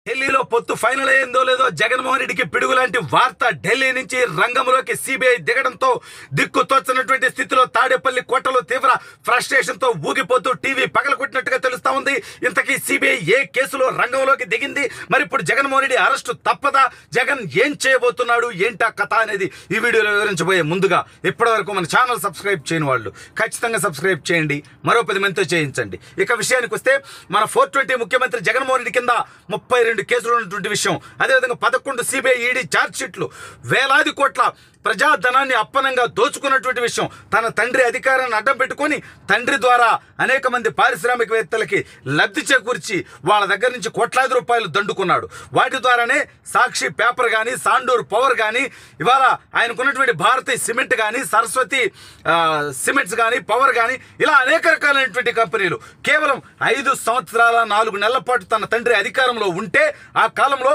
ఢిల్లీలో పొత్తు ఫైనల్ అయ్యిందో లేదో జగన్మోహన్ రెడ్డికి పిడుగులాంటి వార్త. ఢిల్లీ నుంచి రంగంలోకి సిబిఐ దిగడంతో దిక్కు తోచనటువంటి స్థితిలో తాడేపల్లి కోటలో తీవ్ర ఫ్రస్ట్రేషన్ తో ఊగిపోతూ టీవీ పగలగొట్టినట్టుగా తెలుస్తా ఉంది. ఇంతకీ సిబిఐ ఏ కేసులో రంగంలోకి దిగింది? మరి ఇప్పుడు జగన్మోహన్ రెడ్డి అరెస్టు తప్పదా? జగన్ ఏం చేయబోతున్నాడు, ఏంటా కథ అనేది ఈ వీడియోలో వివరించబోయే ముందుగా ఇప్పటివరకు మన ఛానల్ సబ్స్క్రైబ్ చేయని వాళ్ళు ఖచ్చితంగా సబ్స్క్రైబ్ చేయండి, మరో 10 మందితో చేయించండి. ఇక విషయానికి వస్తే మన 420 ముఖ్యమంత్రి జగన్మోహన్ రెడ్డి కింద 32 కేసులు ఉన్నటువంటి విషయం, అదేవిధంగా 11 సిబిఐ ఈడీ ఛార్జ్ షీట్లు, వేలాది కోట్ల ప్రజాధనాన్ని అప్పనంగా దోచుకున్నటువంటి విషయం, తన తండ్రి అధికారాన్ని అడ్డం పెట్టుకొని తండ్రి ద్వారా అనేక మంది పారిశ్రామికవేత్తలకి లబ్ధి చేకూర్చి వాళ్ళ దగ్గర నుంచి కోట్లాది రూపాయలు దండుకున్నాడు. వాటి ద్వారానే సాక్షి పేపర్ కానీ, సాండూర్ పవర్ కానీ, ఇవాళ ఆయనకున్నటువంటి భారతీయ సిమెంట్ కానీ, సరస్వతి సిమెంట్స్ కానీ, పవర్ కానీ, ఇలా అనేక రకాలైనటువంటి కంపెనీలు కేవలం 5 సంవత్సరాల 4 నెలల పాటు తన తండ్రి అధికారంలో ఉంటే ఆ కాలంలో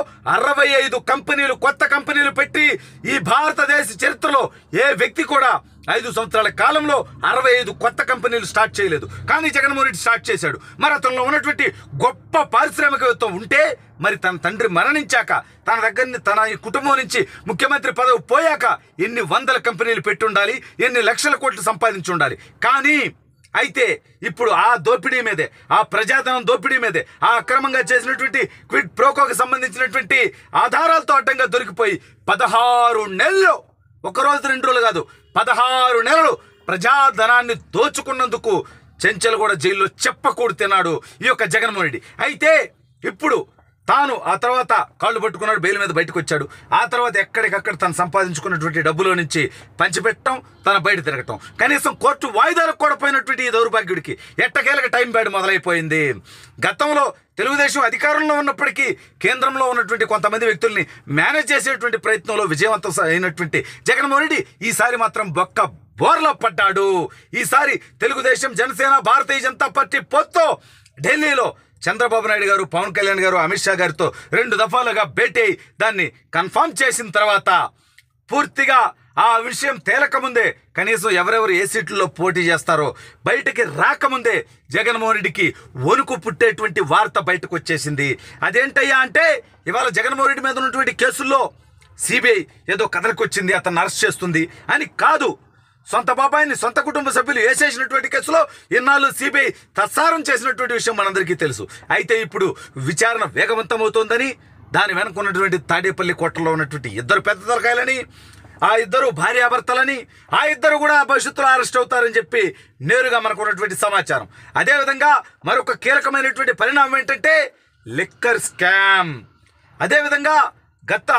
65 కంపెనీలు, కొత్త కంపెనీలు పెట్టి ఈ భారతదేశ చరిత్రలో ఏ వ్యక్తి కూడా 5 సంవత్సరాల కాలంలో 65 కొత్త కంపెనీలు స్టార్ట్ చేయలేదు. కానీ జగన్మోహన్ రెడ్డి స్టార్ట్ చేశాడు. మరి అతనిలో ఉన్నటువంటి గొప్ప పారిశ్రామికవేత్త ఉంటే మరి తన తండ్రి మరణించాక తన దగ్గర తన కుటుంబం నుంచి ముఖ్యమంత్రి పదవి పోయాక ఎన్ని వందల కంపెనీలు పెట్టుండాలి, ఎన్ని లక్షల కోట్లు సంపాదించి ఉండాలి. కానీ అయితే ఇప్పుడు ఆ దోపిడీ మీదే, ఆ ప్రజాధనం దోపిడీ మీదే, ఆ అక్రమంగా చేసినటువంటి క్విడ్ ప్రోకోకి సంబంధించినటువంటి ఆధారాలతో అడ్డంగా దొరికిపోయి 16 నెలలు, ఒక రోజు 2 రోజులు కాదు, 16 నెలలు ప్రజాధనాన్ని దోచుకున్నందుకు చెంచల్గూడ జైల్లో చెప్పకూడు తిన్నాడు ఈ యొక్క జగన్మోహన్ రెడ్డి. అయితే ఇప్పుడు తాను ఆ తర్వాత కాళ్ళు పట్టుకున్నాడు, బెయిల్ మీద బయటకు వచ్చాడు. ఆ తర్వాత ఎక్కడికక్కడ తను సంపాదించుకున్నటువంటి డబ్బులో నుంచి పంచిపెట్టడం, తన బయట తిరగటం, కనీసం కోర్టు వాయిదాలకు కూడా పోయినటువంటి ఈ దౌర్భాగ్యుడికి ఎట్టకేలకు టైం బ్యాడ్ మొదలైపోయింది. గతంలో తెలుగుదేశం అధికారంలో ఉన్నప్పటికీ కేంద్రంలో ఉన్నటువంటి కొంతమంది వ్యక్తుల్ని మేనేజ్ చేసేటువంటి ప్రయత్నంలో విజయవంతం అయినటువంటి జగన్మోహన్ రెడ్డి ఈసారి మాత్రం బొక్క బోర్లో పడ్డాడు. ఈసారి తెలుగుదేశం, జనసేన, భారతీయ జనతా పార్టీ పొత్తు ఢిల్లీలో చంద్రబాబు నాయుడు గారు, పవన్ కళ్యాణ్ గారు, అమిత్ షా గారితో 2 దఫాలుగా భేటీ అయి దాన్ని కన్ఫర్మ్ చేసిన తర్వాత పూర్తిగా ఆ విషయం తేలకముందే, కనీసం ఎవరెవరు ఏ సీట్లలో పోటీ చేస్తారో బయటికి రాకముందే జగన్మోహన్ రెడ్డికి వణుకు పుట్టేటువంటి వార్త బయటకు వచ్చేసింది. అదేంటయ్యా అంటే ఇవాళ జగన్మోహన్ రెడ్డి మీద ఉన్నటువంటి కేసుల్లో సిబిఐ ఏదో కథలకొచ్చింది, అతన్ని అరెస్ట్ చేస్తుంది అని కాదు. సొంత బాబాయిని, సొంత కుటుంబ సభ్యులు వేసేసినటువంటి కేసులో ఇన్నాళ్ళు సిబిఐ తత్సారం చేసినటువంటి విషయం మనందరికీ తెలుసు. అయితే ఇప్పుడు విచారణ వేగవంతమవుతోందని, దాని వెనక ఉన్నటువంటి తాడేపల్లి కోటలో ఉన్నటువంటి 2 పెద్ద తలకాయలని, ఆ 2 భార్యాభర్తలని, ఆ 2 కూడా భవిష్యత్తులో అరెస్ట్ అవుతారని చెప్పి నేరుగా మనకు ఉన్నటువంటి సమాచారం. అదేవిధంగా మరొక కీలకమైనటువంటి పరిణామం ఏంటంటే లిక్కర్ స్కామ్. అదేవిధంగా గత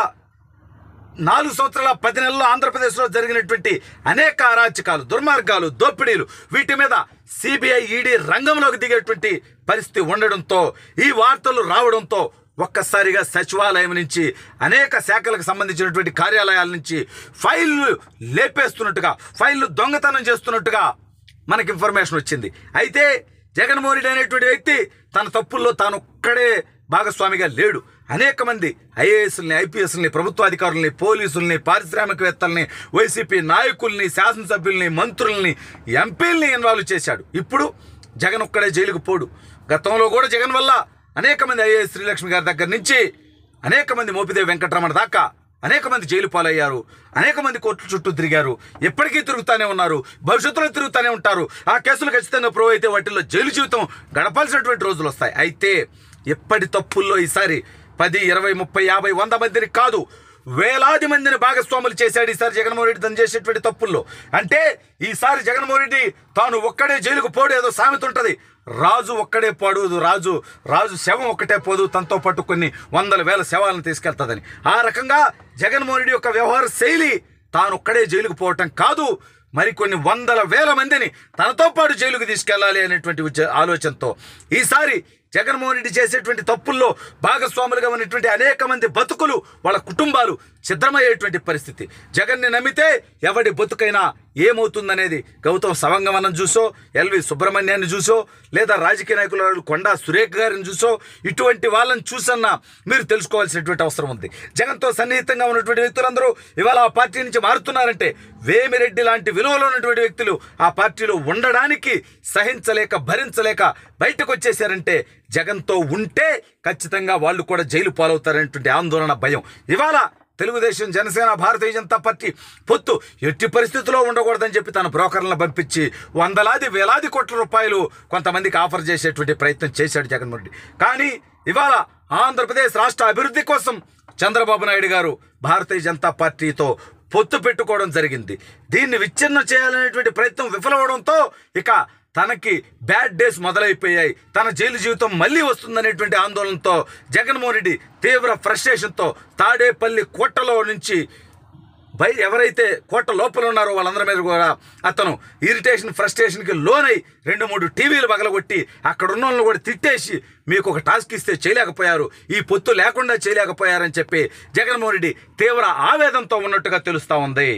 4 సంవత్సరాల 10 నెలల్లో ఆంధ్రప్రదేశ్లో జరిగినటువంటి అనేక అరాచకాలు, దుర్మార్గాలు, దోపిడీలు, వీటి మీద సిబిఐ, ఈడీ రంగంలోకి దిగేటువంటి పరిస్థితి ఉండడంతో, ఈ వార్తలు రావడంతో ఒక్కసారిగా సచివాలయం నుంచి, అనేక శాఖలకు సంబంధించినటువంటి కార్యాలయాల నుంచి ఫైళ్ళు లేపేస్తున్నట్టుగా, ఫైళ్ళు దొంగతనం చేస్తున్నట్టుగా మనకి ఇన్ఫర్మేషన్ వచ్చింది. అయితే జగన్మోహన్ రెడ్డి అనేటువంటి వ్యక్తి తన తప్పుల్లో తాను ఒక్కడే భాగస్వామిగా లేడు. అనేక మంది ఐఏఎస్ని, ఐపీఎస్ని, ప్రభుత్వాధికారుల్ని, పోలీసుల్ని, పారిశ్రామికవేత్తల్ని, వైసీపీ నాయకుల్ని, శాసనసభ్యుల్ని, మంత్రుల్ని, ఎంపీల్ని ఇన్వాల్వ్ చేశాడు. ఇప్పుడు జగన్ ఒక్కడే జైలుకు పోడు. గతంలో కూడా జగన్ వల్ల అనేక మంది ఐఏఎస్ శ్రీలక్ష్మి గారి దగ్గర నుంచి అనేక మంది మోపిదేవి వెంకటరమణ దాకా అనేక మంది జైలు పాలయ్యారు, అనేక మంది కోర్టుల చుట్టూ తిరిగారు, ఎప్పటికీ తిరుగుతూనే ఉన్నారు, భవిష్యత్తులో తిరుగుతూనే ఉంటారు. ఆ కేసులు ఖచ్చితంగా ప్రూవ్ అయితే వాటిల్లో జైలు జీవితం గడపాల్సినటువంటి రోజులు వస్తాయి. అయితే ఎప్పటి తప్పుల్లో ఈసారి 10, 20, 30, 50, 100 మందిని కాదు, వేలాది మందిని భాగస్వాములు చేశాడు ఈసారి జగన్మోహన్ రెడ్డి తను చేసేటువంటి తప్పుల్లో. అంటే ఈసారి జగన్మోహన్ రెడ్డి తాను ఒక్కడే జైలుకు పోడు, ఏదో సామెత ఉంటుంది, రాజు ఒక్కడే పోడు, రాజు శవం ఒక్కటే పోదు, తనతో పాటు కొన్ని వందల వేల శవాలను తీసుకెళ్తుందని. ఆ రకంగా జగన్మోహన్ రెడ్డి యొక్క వ్యవహార శైలి తాను ఒక్కడే జైలుకు పోవటం కాదు, మరికొన్ని వందల వేల మందిని తనతో పాటు జైలుకు తీసుకెళ్లాలి అనేటువంటి ఆలోచనతో ఈసారి జగన్మోహన్ రెడ్డి చేసేటువంటి తప్పుల్లో భాగస్వాములుగా ఉన్నటువంటి అనేక మంది బతుకులు, వాళ్ళ కుటుంబాలు ఛిద్రమయ్యేటువంటి పరిస్థితి. జగన్ని నమ్మితే ఎవడి బతుకైనా ఏమవుతుందనేది గౌతమ్ సవంగమనం చూసో, ఎల్వి సుబ్రహ్మణ్యాన్ని చూసో, లేదా రాజకీయ నాయకులు కొండా సురేఖ గారిని చూసో, ఇటువంటి వాళ్ళని చూసన్నా మీరు తెలుసుకోవాల్సినటువంటి అవసరం ఉంది. జగన్తో సన్నిహితంగా ఉన్నటువంటి వ్యక్తులందరూ ఇవాళ ఆ పార్టీ నుంచి మారుతున్నారంటే వేమిరెడ్డి లాంటి విలువలో ఉన్నటువంటి వ్యక్తులు ఆ పార్టీలో ఉండడానికి సహించలేక భరించలేక బయటకు వచ్చేసారంటే జగన్తో ఉంటే ఖచ్చితంగా వాళ్ళు కూడా జైలు పాలవుతారనేటువంటి ఆందోళన, భయం. ఇవాళ తెలుగుదేశం, జనసేన, భారతీయ జనతా పార్టీ పొత్తు ఎట్టి పరిస్థితుల్లో ఉండకూడదని చెప్పి తన బ్రోకర్లను పంపించి వేలాది కోట్ల రూపాయలు కొంతమందికి ఆఫర్ చేసేటువంటి ప్రయత్నం చేశాడు జగన్మోహన్ రెడ్డి. కానీ ఇవాళ ఆంధ్రప్రదేశ్ రాష్ట్ర అభివృద్ధి కోసం చంద్రబాబు నాయుడు గారు భారతీయ జనతా పార్టీతో పొత్తు పెట్టుకోవడం జరిగింది. దీన్ని విచ్ఛిన్నం చేయాలనేటువంటి ప్రయత్నం విఫలమవడంతో ఇక తనకి బ్యాడ్ డేస్ మొదలైపోయాయి. తన జైలు జీవితం మళ్ళీ వస్తుందనేటువంటి ఆందోళనతో జగన్మోహన్ రెడ్డి తీవ్ర ఫ్రస్ట్రేషన్తో తాడేపల్లి కోటలో నుంచి ఎవరైతే కోట లోపల ఉన్నారో వాళ్ళందరి మీద కూడా అతను ఇరిటేషన్, ఫ్రస్ట్రేషన్కి లోనై 2-3 టీవీలు పగలగొట్టి అక్కడ ఉన్న వాళ్ళని కూడా తిట్టేసి మీకు ఒక టాస్క్ ఇస్తే చేయలేకపోయారు, ఈ పొత్తు లేకుండా చేయలేకపోయారని చెప్పి జగన్మోహన్ రెడ్డి తీవ్ర ఆవేదనతో ఉన్నట్టుగా తెలుస్తూ ఉంది.